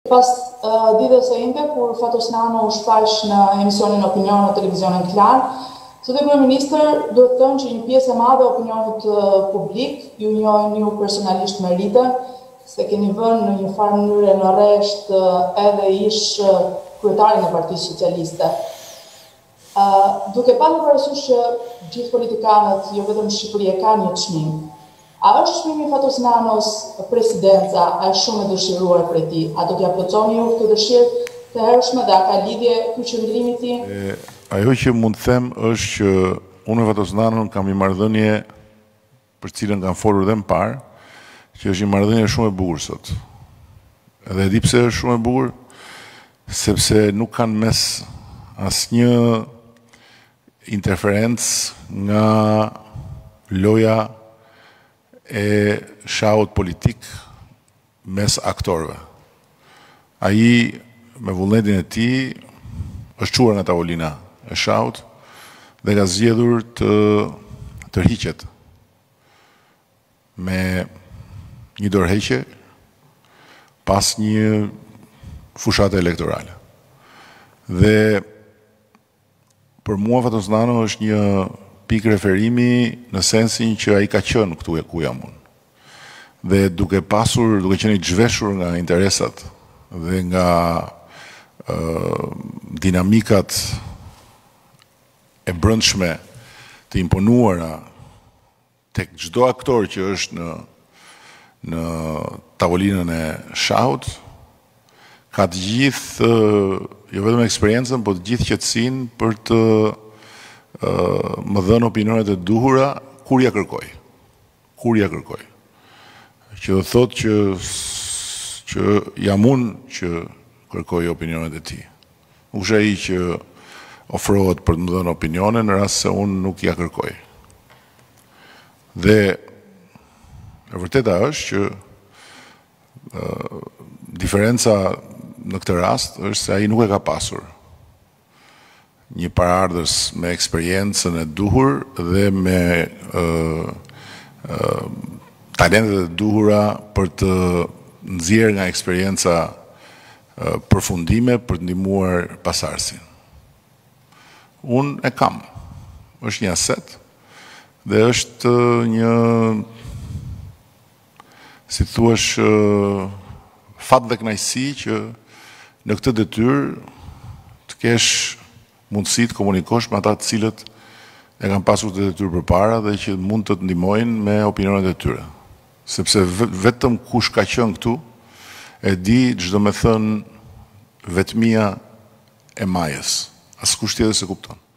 Pas ditës së inde, kur Fatos Nano u shfaq në emisionin Opinion në televizionin Klan, Zotë Kryeministër, duhet thënë që një pjesë e madhe e opinionit publik ju njohin ju personalisht me rite, se keni vënë në një farë mënyrë në rresht edhe ish kryetarin e Partisë Socialiste. Duke pasur parasysh që gjithë politikanët, jo vetëm në Shqipëri, e kanë një çmim. A është çmimi i Fatos Nanos presidenca, a është shumë e dëshiruar prej tij? A do t'ia plotësoni ju këtë dëshirë të hershme dhe a ka lidhje ky qëndrimi i tij? Ajo që mund të them është që unë me Fatos Nanon kam një marrëdhënie për cilën kam folur edhe më parë, që është një marrëdhënie shumë e bukur sot. Edhe e di pse është shumë e bukur, sepse nuk kanë mes asnjë interferencë nga loja e shahut politik mes aktorëve. Ai me vullnetin e tij është çuar nga tavolina e shahut dhe ka zgjedhur të tërhiqet me një dorëheqje pas një fushate elektorale. Dhe për mua Fatos Nano është një pikë referimi në sensin që ai ka qenë këtu ku jam unë. Dhe duke qenë i zhveshur nga interesat dhe nga dinamikat e brendshme të imponuara tek çdo aktor që është në tavolinën e shahut, ka të gjithë jo vetëm eksperiencën, por të gjithë qetësinë për të më dhënë opinionet e duhura kur ja kërkoj. Që do thotë që jam unë që kërkoj opinionet e tij. Nuk është ai që ofrohet për të më dhënë opinione në rast se unë nuk ja kërkoj. Dhe e vërteta është që diferenca në këtë rast është se ai nuk e ka pasur një paraardhës me eksperiencën e duhur dhe me talentet e duhura për të nxjerrë nga eksperienca përfundime për të ndihmuar pasardhësin. Unë e kam. Është një aset dhe është një, si thuash, fat dhe kënaqësi që në këtë detyrë të kesh mundësi të komunikosh me ata të cilët e kanë pasur të detyrë përpara dhe që mund të të ndihmojnë me opinionet e tyre. Sepse vetëm kush ka qenë këtu e di çdo me thënë vetmia e majës. Askush tjetër se kupton.